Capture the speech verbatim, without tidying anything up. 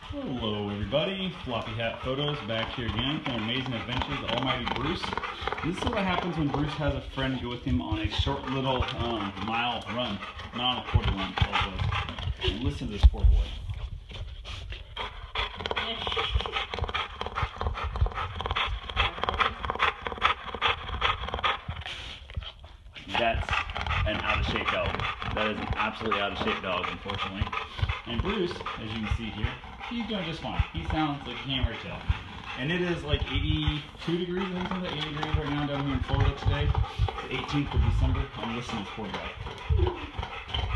Hello everybody, Floppy Hat Photos back here again for Amazing Adventures of Almighty Bruce. This is what happens when Bruce has a friend go with him on a short little um, mile run, not on a quarter run, and listen to this poor boy. That's an out of shape dog. That is an absolutely out of shape dog, unfortunately. And Bruce, as you can see here, he's doing just fine. He sounds like a hammer tail. And it is like eighty-two degrees, I think something like eighty degrees right now down here in Florida today. The eighteenth of December. I'm listening to this poor guy.